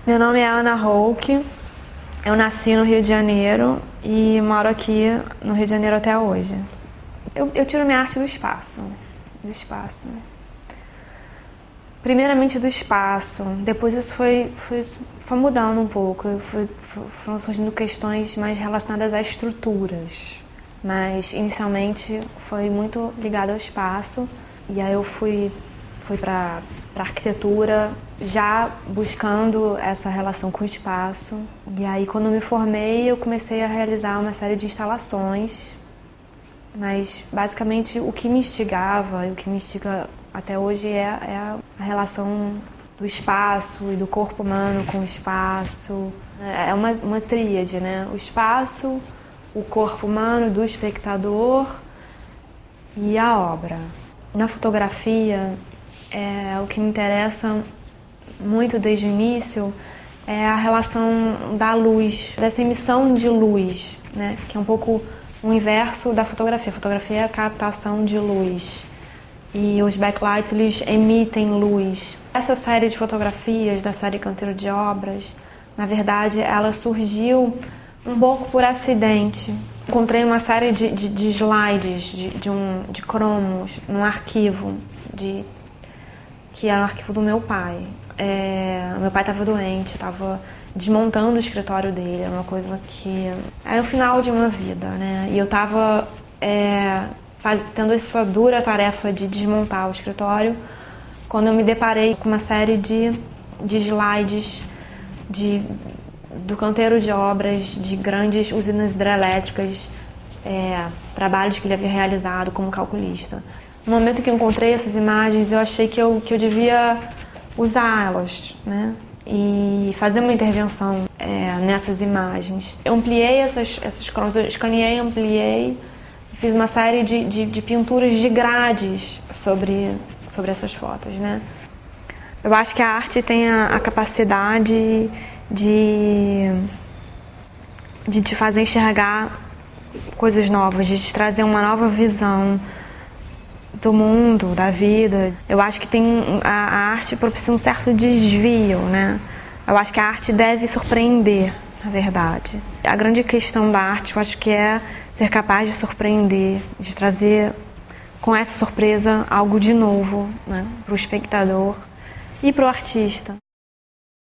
Meu nome é Ana Holk, eu nasci no Rio de Janeiro e moro aqui no Rio de Janeiro até hoje. Eu tiro minha arte do espaço. Primeiramente do espaço, depois isso foi mudando um pouco, foram surgindo questões mais relacionadas a estruturas, mas inicialmente foi muito ligado ao espaço, e aí eu fui para arquitetura já buscando essa relação com o espaço, e aí quando eu me formei eu comecei a realizar uma série de instalações, mas basicamente o que me instigava e o que me instiga até hoje é a relação do espaço e do corpo humano com o espaço. É uma tríade, né? O espaço, o corpo humano do espectador e a obra. Na fotografia, o que me interessa muito desde o início é a relação da luz, dessa emissão de luz, né? Que é um pouco o inverso da fotografia. A fotografia é a captação de luz. E os backlights, eles emitem luz. Essa série de fotografias, da série Canteiro de Obras, na verdade, ela surgiu um pouco por acidente. Encontrei uma série de slides, de cromos, num arquivo, que era o arquivo do meu pai. Meu pai estava doente, estava desmontando o escritório dele, era uma coisa que... Era o final de uma vida, né? E eu estava... tendo essa dura tarefa de desmontar o escritório, quando eu me deparei com uma série de slides do canteiro de obras, de grandes usinas hidrelétricas, trabalhos que ele havia realizado como calculista. No momento que eu encontrei essas imagens, eu achei que eu devia usá-las, né? E fazer uma intervenção nessas imagens. Eu ampliei essas cromos, eu escaneei, ampliei, fiz uma série de pinturas de grades sobre essas fotos, né? Eu acho que a arte tem a capacidade de te fazer enxergar coisas novas, de te trazer uma nova visão do mundo, da vida. Eu acho que a arte propicia um certo desvio, né? Eu acho que a arte deve surpreender, na verdade. A grande questão da arte, eu acho que é ser capaz de surpreender, de trazer com essa surpresa algo de novo, né, para o espectador e para o artista.